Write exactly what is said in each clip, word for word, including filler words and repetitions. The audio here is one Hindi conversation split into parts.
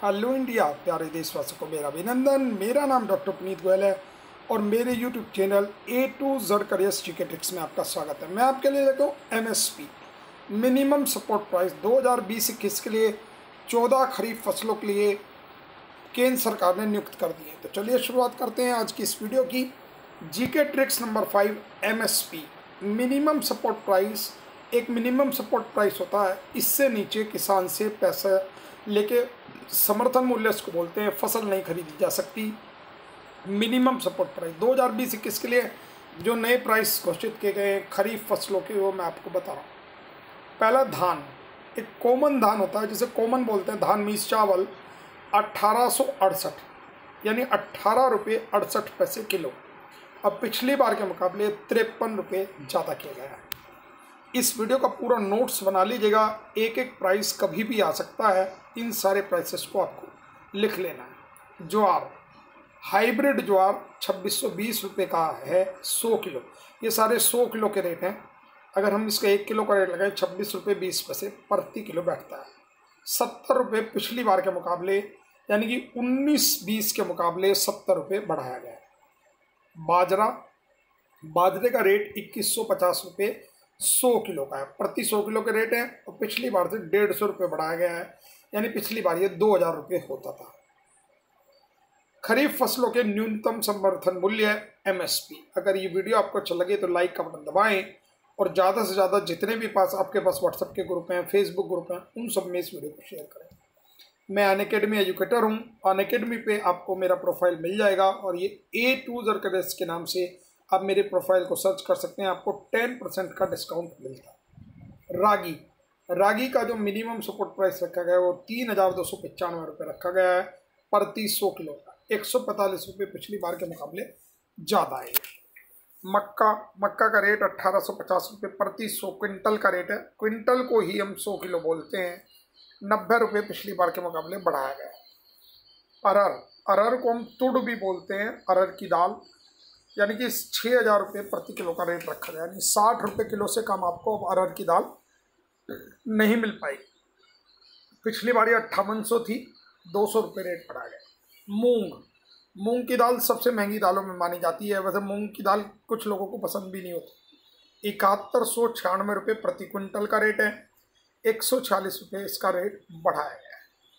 हेलो इंडिया, प्यारे देशवासियों को मेरा अभिनंदन। मेरा नाम डॉक्टर पुनीत गोयल है और मेरे YouTube channel A to Z careers GK tricks में आपका स्वागत है। मैं आपके लिए लेता हूँ एमएसपी मिनिमम सपोर्ट प्राइस दो हज़ार बीस इक्कीस के लिए चौदह खरीफ फसलों के लिए केंद्र सरकार ने नियुक्त कर दी है। तो चलिए शुरुआत करते हैं आज की इस वीडियो की। GK tricks number five, MSP minimum support price. एक मिनिमम सपोर्ट प्राइस होता है, इससे नीचे किसान से पैसा लेके समर्थन मूल्य इसको बोलते हैं, फसल नहीं खरीदी जा सकती। मिनिमम सपोर्ट प्राइस दो हज़ार बीस इक्कीस के लिए जो नए प्राइस घोषित किए गए खरीफ फसलों के, वो मैं आपको बता रहा हूँ। पहला धान, एक कॉमन धान होता है जिसे कॉमन बोलते हैं, धान मीस चावल अट्ठारह सौ अड़सठ यानी अट्ठारह रुपये अड़सठ पैसे किलो। अब पिछली बार के मुकाबले तिरपन रुपये ज्यादा किया गया है। इस वीडियो का पूरा नोट्स बना लीजिएगा, एक एक प्राइस कभी भी आ सकता है, इन सारे प्राइसेस को आपको लिख लेना है। ज्वार, हाइब्रिड ज्वार छब्बीस सौ बीस रुपये का है सौ किलो। ये सारे सौ किलो के रेट हैं। अगर हम इसका एक किलो का रेट लगाएं, छब्बीस रुपये बीस पैसे प्रति किलो बैठता है। सत्तर रुपये पिछली बार के मुकाबले, यानी कि उन्नीस बीस के मुकाबले सत्तर रुपये बढ़ाया गया है। बाजरा, बाजरे का रेट इक्कीस सौ पचास रुपये सौ किलो का है, प्रति सौ किलो के रेट है और पिछली बार से डेढ़ सौ रुपये बढ़ाया गया है, यानी पिछली बार ये दो हजार रुपये होता था। खरीफ फसलों के न्यूनतम समर्थन मूल्य एमएसपी। अगर ये वीडियो आपको अच्छा लगे तो लाइक का बटन दबाएं और ज़्यादा से ज़्यादा जितने भी पास आपके पास व्हाट्सएप के ग्रुप हैं, फेसबुक ग्रुप हैं, उन सब में इस वीडियो को शेयर करें। मैं अनअकैडमी एजुकेटर हूँ। अनअकैडमी पे आपको मेरा प्रोफाइल मिल जाएगा और ये ए टू जेड करियर्स के नाम से आप मेरे प्रोफाइल को सर्च कर सकते हैं, आपको टेन परसेंट का डिस्काउंट मिलता है। रागी, रागी का जो मिनिमम सपोर्ट प्राइस रखा गया है वो तीन हज़ार दो सौ पचानवे रुपये रखा गया है प्रति सौ किलो का, एक सौ पैंतालीस रुपये पिछली बार के मुकाबले ज़्यादा है। मक्का, मक्का का रेट अट्ठारह सौ पचास रुपये प्रति सौ क्विंटल का रेट है। क्विंटल को ही हम सौ किलो बोलते हैं। नब्बे रुपये पिछली बार के मुकाबले बढ़ाया गया है। अरहर, अरहर को हम तुड़ भी बोलते हैं, अरहर की दाल, यानी कि छः हज़ार रुपये प्रति किलो का रेट रखा गया, यानी साठ रुपये किलो से कम आपको अब अरहर की दाल नहीं मिल पाएगी। पिछली बार ये अट्ठावन सौ थी, दो सौ रुपये रेट बढ़ा गया। मूंग, मूंग की दाल सबसे महंगी दालों में मानी जाती है। वैसे मूंग की दाल कुछ लोगों को पसंद भी नहीं होती। इकहत्तर सौ छियानवे रुपये प्रति क्विंटल का रेट है, एक सौ छियालीस रुपये इसका रेट बढ़ाया गया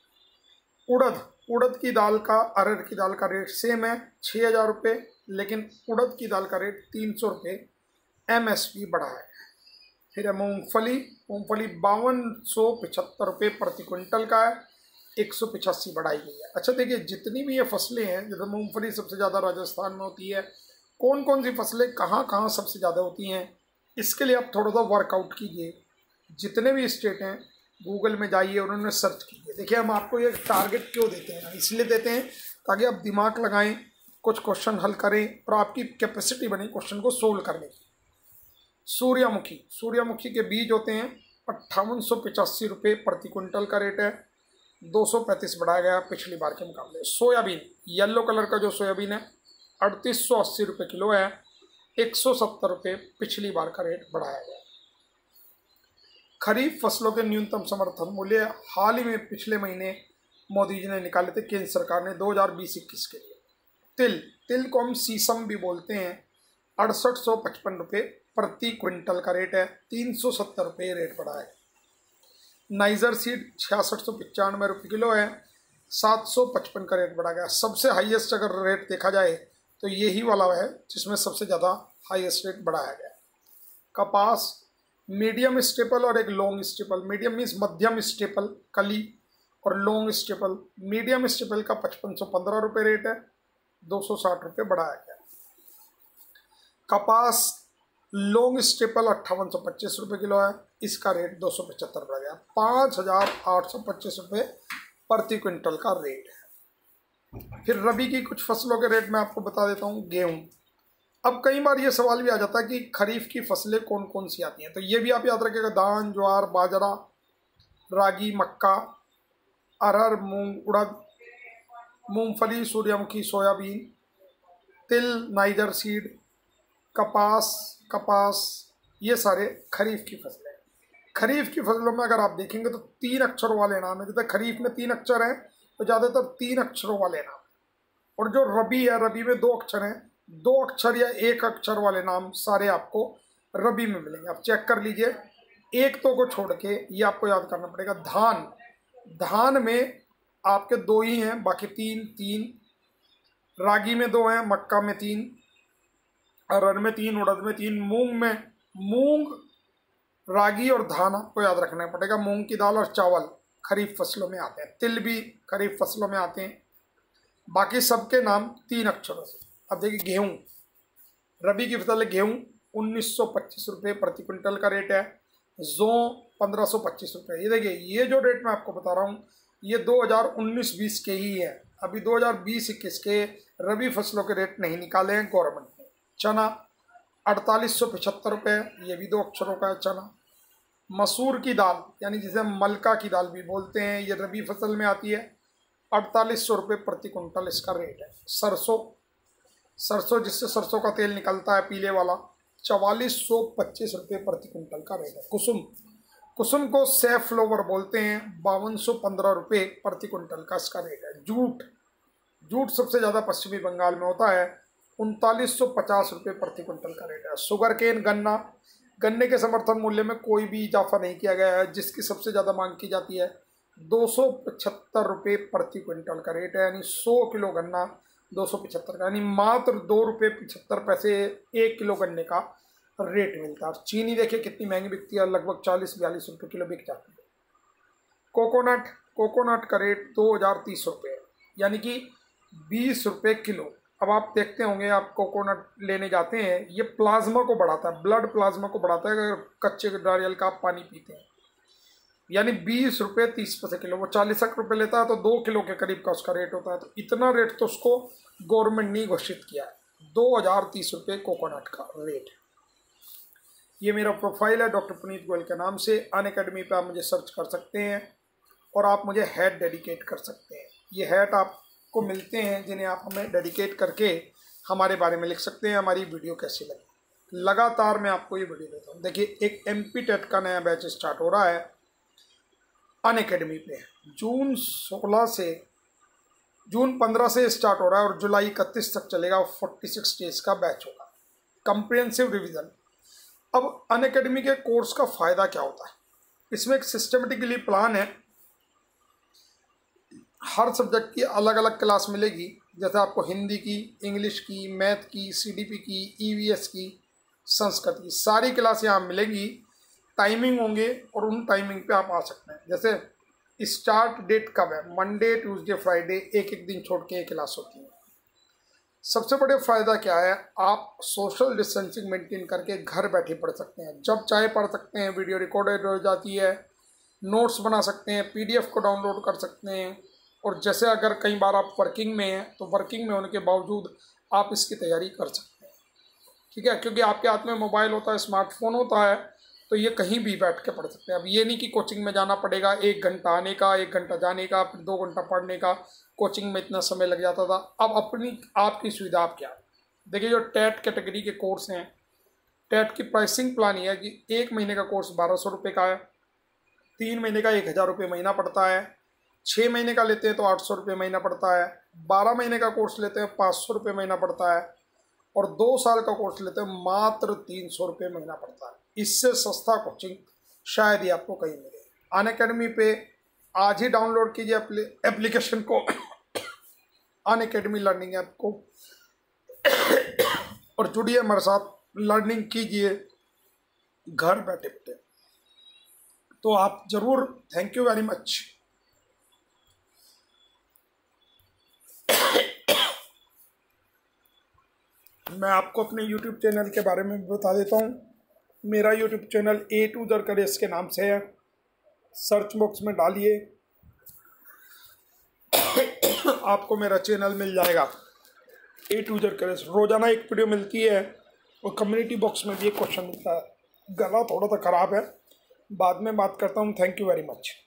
है। उड़द, उड़द की दाल का अरहर की दाल का रेट सेम है, छः हज़ार रुपये, लेकिन उड़द की दाल का रेट तीन सौ रुपये एम एस पी बढ़ाया है। फिर है मूँगफली, मूँगफली बावन सौ पचहत्तर रुपये प्रति क्विंटल का है, एक सौ पचासी बढ़ाई गई है। अच्छा देखिए, जितनी भी ये फसलें हैं, जैसे मूँगफली सबसे ज़्यादा राजस्थान में होती है, कौन कौन सी फसलें कहाँ कहाँ सबसे ज़्यादा होती हैं, इसके लिए आप थोड़ा सा वर्कआउट कीजिए। जितने भी स्टेट हैं गूगल में जाइए और उन्हें सर्च कीजिए। देखिए, हम आपको ये टारगेट क्यों देते हैं, इसलिए देते हैं ताकि आप दिमाग लगाएं, कुछ क्वेश्चन हल करें और आपकी कैपेसिटी बने क्वेश्चन को सोल्व करने की। सूर्यमुखी, सूर्यमुखी के बीज होते हैं, अट्ठावन सौ पचासी रुपये प्रति क्विंटल का रेट है, दो सौ पैंतीस बढ़ाया गया पिछली बार के मुकाबले। सोयाबीन, येलो कलर का जो सोयाबीन है, अड़तीस सौ अस्सी रुपये किलो है, एक सौ सत्तर रुपये पिछली बार का रेट बढ़ाया गया। खरीफ फसलों के न्यूनतम समर्थन मूल्य हाल ही में पिछले महीने मोदी जी ने निकाले थे केंद्र सरकार ने दो हज़ार बीस इक्कीस के लिए। तिल, तिल को हम सीसम भी बोलते हैं, अड़सठ सौ पचपन रुपये प्रति क्विंटल का रेट है, तीन सौ सत्तर रुपये रेट बढ़ा है। नाइजर सीड छियासठ सौ पचानवे रुपये किलो है, सात सौ पचपन का रेट बढ़ा गया। सबसे हाईएस्ट अगर रेट देखा जाए तो यही वाला है जिसमें सबसे ज़्यादा हाईएस्ट रेट बढ़ाया गया। कपास, मीडियम स्टेपल और एक लॉन्ग स्टेपल। मीडियम मीन्स मध्यम स्टेपल कली और लॉन्ग स्टेपल। मीडियम स्टेपल का पचपन सौ पंद्रह रुपये रेट है, दो सौ साठ रुपये बढ़ाया गया। कपास लॉन्ग स्टेपल अट्ठावन सौ पच्चीस रुपये किलो है, इसका रेट दो सौ पचहत्तर बढ़ा गया, पाँच हज़ार आठ सौ पच्चीस रुपये प्रति क्विंटल का रेट है। फिर रबी की कुछ फसलों के रेट मैं आपको बता देता हूँ। गेहूँ, अब कई बार ये सवाल भी आ जाता है कि खरीफ की फसलें कौन कौन सी आती हैं, तो ये भी आप याद रखिएगा। धान, ज्वार, बाजरा, रागी, मक्का, अरहर, मूंग, उड़द, मूंगफली, सूर्यमुखी, सोयाबीन, तिल, नाइजर सीड, कपास, कपास, ये सारे खरीफ की फसलें हैं। खरीफ की फसलों में अगर आप देखेंगे तो तीन अक्षरों वाले नाम है। जैसे खरीफ में तीन अक्षर हैं, तो ज़्यादातर तीन अक्षरों वाले नाम, और जो रबी है, रबी में दो अक्षर हैं, दो अक्षर या एक अक्षर वाले नाम सारे आपको रबी में मिलेंगे। आप चेक कर लीजिए, एक तो को छोड़ के ये आपको याद करना पड़ेगा। धान, धान में आपके दो ही हैं, बाकी तीन तीन। रागी में दो हैं, मक्का में तीन, अरहर में तीन, उड़द में तीन। मूंग में, मूंग, रागी और धान आपको याद रखना पड़ेगा। मूंग की दाल और चावल खरीफ फसलों में आते हैं, तिल भी खरीफ फसलों में आते हैं। बाकी सबके नाम तीन अक्षरों से। अब देखिए गेहूं, रबी की फसल है गेहूं, उन्नीस सौ पच्चीस रुपये प्रति क्विंटल का रेट है। जौ पंद्रह सौ पच्चीस रुपये। ये देखिए, ये जो रेट मैं आपको बता रहा हूँ ये दो हज़ार उन्नीस बीस के ही है। अभी दो हज़ार बीस इक्कीस के रबी फसलों के रेट नहीं निकाले हैं गवर्नमेंट ने। चना अड़तालीस सौ पचहत्तर रुपये, ये भी दो अक्षरों का है चना। मसूर की दाल, यानी जिसे मलका की दाल भी बोलते हैं, ये रबी फसल में आती है, अड़तालीस सौ रुपये प्रति कुंटल इसका रेट है। सरसों, सरसों जिससे सरसों का तेल निकलता है पीले वाला, चवालीस सौ पच्चीस रुपये प्रति कुंटल का रेट है। कुसुम, कुसुम को सैफ्लोवर बोलते हैं, बावन सौ पंद्रह रुपये प्रति कुंटल का इसका रेट है। जूट, जूट सबसे ज़्यादा पश्चिमी बंगाल में होता है, उनतालीस सौ पचास रुपये प्रति कुंटल का रेट है। शुगर केन, गन्ना, गन्ने के समर्थन मूल्य में कोई भी इजाफा नहीं किया गया है, जिसकी सबसे ज़्यादा मांग की जाती है, दो सौ पचहत्तर रुपये प्रति क्विंटल का रेट है। यानी सौ किलो गन्ना दो सौ पचहत्तर का, यानी मात्र दो रुपये पचहत्तर पैसे एक किलो गन्ने का रेट मिलता है। चीनी देखिए कितनी महंगी बिकती है, लगभग चालीस बयालीस रुपये किलो बिक जाती है। कोकोनट, कोकोनट का रेट दो हज़ार तीस रुपये है, यानी कि बीस रुपये किलो। अब आप देखते होंगे, आप कोकोनट लेने जाते हैं, ये प्लाज्मा को बढ़ाता है, ब्लड प्लाज्मा को बढ़ाता है अगर कच्चे नारियल का आप पानी पीते हैं। यानी बीस रुपये तीस पैसे किलो, वो चालीस रुपये लेता है तो दो किलो के करीब का उसका रेट होता है। तो इतना रेट तो उसको गवर्नमेंट ने घोषित किया है, दो हज़ार तीस रुपये कोकोनट का रेट। ये मेरा प्रोफाइल है डॉक्टर पुनीत गोयल के नाम से। अनअकैडमी पे आप मुझे सर्च कर सकते हैं और आप मुझे हैट डेडिकेट कर सकते हैं। ये हैट आपको मिलते हैं जिन्हें आप हमें डेडिकेट करके हमारे बारे में लिख सकते हैं, हमारी वीडियो कैसी लगी। लगातार मैं आपको ये वीडियो देता हूँ। देखिए, एक एम पी टेट का नया बैच स्टार्ट हो रहा है अनअकैडमी पे। जून सोलह से जून पंद्रह से स्टार्ट हो रहा है और जुलाई इकतीस तक चलेगा। छियालीस डेज का बैच होगा, कंप्रिहेंसिव रिवीजन। अब अनअकैडमी के कोर्स का फ़ायदा क्या होता है? इसमें एक सिस्टमेटिकली प्लान है, हर सब्जेक्ट की अलग अलग क्लास मिलेगी। जैसे आपको हिंदी की, इंग्लिश की, मैथ की, सी डी पी की, ई वी एस की, संस्कृत की, सारी क्लास यहाँ मिलेंगी। टाइमिंग होंगे और उन टाइमिंग पे आप आ सकते हैं। जैसे स्टार्ट डेट कब है? मंडे, ट्यूसडे, फ्राइडे, एक एक दिन छोड़ के एक क्लास होती है। सबसे बड़े फ़ायदा क्या है? आप सोशल डिस्टेंसिंग मेंटेन करके घर बैठे पढ़ सकते हैं, जब चाहे पढ़ सकते हैं। वीडियो रिकॉर्डेड हो जाती है, नोट्स बना सकते हैं, पी डी एफ को डाउनलोड कर सकते हैं। और जैसे अगर कई बार आप वर्किंग में हैं तो वर्किंग में होने के बावजूद आप इसकी तैयारी कर सकते हैं, ठीक है, क्योंकि आपके हाथ में मोबाइल होता है, स्मार्टफोन होता है, तो ये कहीं भी बैठ के पढ़ सकते हैं। अब ये नहीं कि कोचिंग में जाना पड़ेगा, एक घंटा आने का, एक घंटा जाने का, फिर दो घंटा पढ़ने का, कोचिंग में इतना समय लग जाता था। अब अपनी आपकी सुविधा आप क्या? देखिए, जो टेट कैटेगरी के कोर्स हैं, टेट की प्राइसिंग प्लान ये है कि एक महीने का कोर्स बारह सौ रुपये का है, तीन महीने का एक हज़ार रुपये महीना पड़ता है, छः महीने का लेते हैं तो आठ सौ रुपये महीना पड़ता है, बारह महीने का कोर्स लेते हैं पाँच सौ रुपये महीना पड़ता है, और दो साल का कोर्स लेते हैं मात्र तीन सौ रुपये महीना पड़ता है। इससे सस्ता कोचिंग शायद ही आपको कहीं मिले। अनअकैडमी पे आज ही डाउनलोड कीजिए एप्लीकेशन को, अनअकैडमी लर्निंग ऐप को, और जुड़िए हमारे साथ, लर्निंग कीजिए घर बैठे बैठे। तो आप ज़रूर, थैंक यू वेरी मच। मैं आपको अपने यूट्यूब चैनल के बारे में बता देता हूँ। मेरा YouTube channel A to Z careers के नाम से है, सर्च बॉक्स में डालिए आपको मेरा चैनल मिल जाएगा, ए टू जेड करियर्स। रोज़ाना एक वीडियो मिलती है और कम्युनिटी बॉक्स में भी एक क्वेश्चन मिलता है। गला थोड़ा सा ख़राब है, बाद में बात करता हूँ। Thank you very much.